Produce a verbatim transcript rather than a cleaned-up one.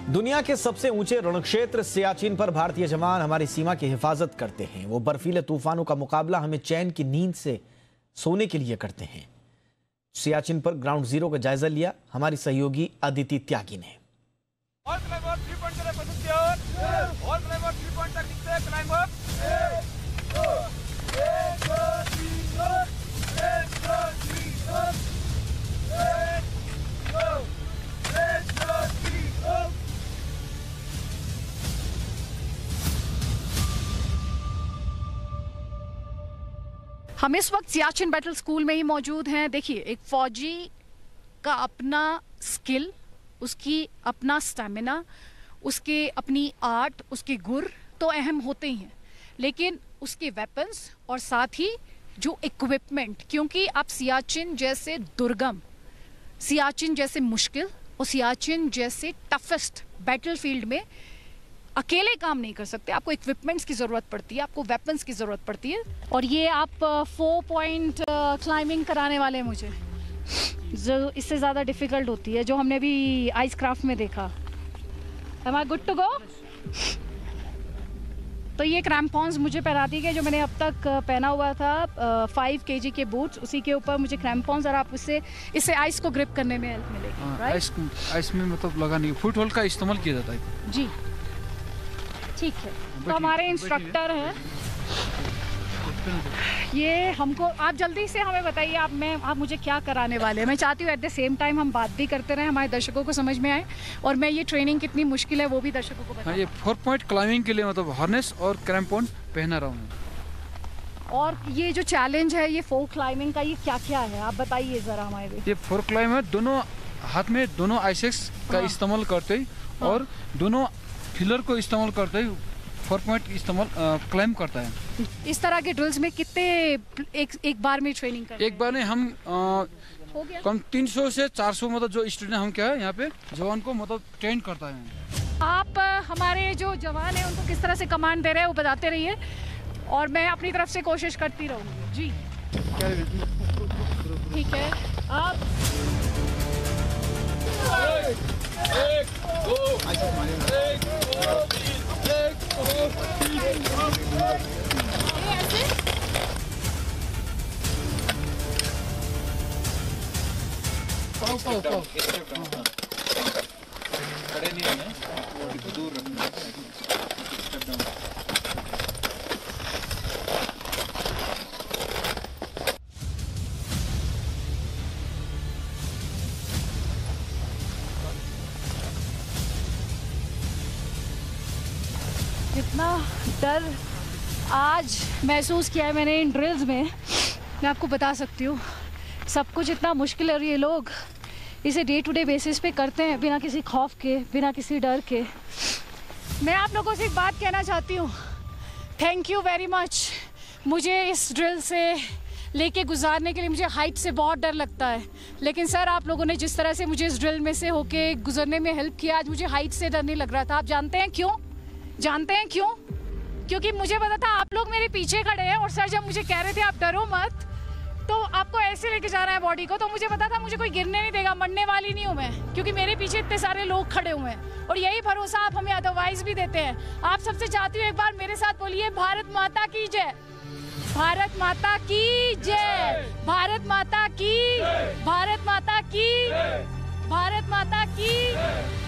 दुनिया के सबसे ऊंचे रणक्षेत्र सियाचिन पर भारतीय जवान हमारी सीमा की हिफाजत करते हैं। वो बर्फीले तूफानों का मुकाबला हमें चैन की नींद से सोने के लिए करते हैं। सियाचिन पर ग्राउंड जीरो का जायजा लिया हमारी सहयोगी अदिति त्यागी ने। हम इस वक्त सियाचिन बैटल स्कूल में ही मौजूद हैं। देखिए, एक फौजी का अपना स्किल, उसकी अपना स्टैमिना, उसके अपनी आर्ट, उसके गुर तो अहम होते ही हैं, लेकिन उसके वेपन्स और साथ ही जो इक्विपमेंट, क्योंकि आप सियाचिन जैसे दुर्गम, सियाचिन जैसे मुश्किल और सियाचिन जैसे टफेस्ट बैटलफील्ड में अकेले काम नहीं कर सकते। आपको इक्विपमेंट्स की ज़रूरत पड़ती है, आपको वेपन्स की ज़रूरत पड़ती है। और ये आप फोर पॉइंट क्लाइंबिंग कराने वाले हैं मुझे, जो इससे ज़्यादा डिफ़िकल्ट होती है, जो हमने भी आइस क्राफ्ट में देखा। Am I good to go? तो ये क्रैम्पॉन्स मुझे पहना दिए गए, जो मैंने अब तक पहना हुआ था, फाइव के जी के बूट्स, उसी के ऊपर मुझे क्रैम्पॉन्स, और आप इससे इससे आइस को ग्रिप करने में हेल्प मिलेगी। राइट? आइस, आइस में मतलब लगाने फुट होल्ड का इस्तेमाल किया जाता है। जी ठीक है। तो हमारे इंस्ट्रक्टर हैं, ये हमको, आप जल्दी से हमें बताइए आप मैं आप मुझे क्या कराने वाले हैं। मैं चाहती हूँ एट द सेम टाइम हम बात भी करते रहें, हमारे दर्शकों को समझ में आए, और मैं ये ट्रेनिंग कितनी मुश्किल है वो भी दर्शकों को बताऊँ। हाँ, ये फोर पॉइंट क्लाइंबिंग के लिए मतलब हार्नेस और क्रैम्पॉन पहना रहा हूँ। और ये जो चैलेंज है ये फोर क्लाइंबिंग का, ये क्या क्या है आप बताइए ज़रा हमारे। ये फोर क्लाइंब है, दोनों हाथ में दोनों आइसेक्स का इस्तेमाल करते ही, और दोनों फिलर को इस्तेमाल करते ही फोर पॉइंट इस्तेमाल क्लाइंब करता है। इस तरह के ड्रिल्स में कितने एक एक बार में ट्रेनिंग करते हैं? एक बार में हम आ, कम तीन सौ से चार सौ मतलब जो स्टूडेंट हम क्या है यहाँ पे जवान को मतलब ट्रेन करता है। आप हमारे जो जवान हैं उनको किस तरह से कमांड दे रहे हैं वो बताते रहिए, और मैं अपनी तरफ से कोशिश करती रहूँगी। जी ठीक है। आप एक, दो, एक, दो, तीन, एक, दो, तीन, ऐसे पाओ पाओ पाओ खड़े नहीं होना, दूर रखना। जितना डर आज महसूस किया है मैंने इन ड्रिल्स में, मैं आपको बता सकती हूँ। सब कुछ इतना मुश्किल है और ये लोग इसे डे टू डे बेसिस पे करते हैं बिना किसी खौफ के, बिना किसी डर के। मैं आप लोगों से एक बात कहना चाहती हूँ, थैंक यू वेरी मच। मुझे इस ड्रिल से लेके गुजारने के लिए मुझे हाइट से बहुत डर लगता है, लेकिन सर आप लोगों ने जिस तरह से मुझे इस ड्रिल में से होके गुजरने में हेल्प किया, आज मुझे हाइट से डर नहीं लग रहा था। आप जानते हैं क्यों? जानते हैं क्यों? क्योंकि मुझे पता था आप लोग मेरे पीछे खड़े हैं, और सर जब मुझे कह रहे थे आप डरो मत, तो आपको ऐसे लेके जाना है बॉडी को, तो मुझे पता था मुझे कोई गिरने नहीं देगा, मरने वाली नहीं हूँ मैं, क्योंकि मेरे पीछे इतने सारे लोग खड़े हुए हैं, और यही भरोसा आप हमें अदरवाइज भी देते हैं। आप सबसे चाहती हूँ एक बार मेरे साथ बोलिए, भारत माता की जय, भारत माता की जय, भारत माता की, भारत माता की, भारत माता की।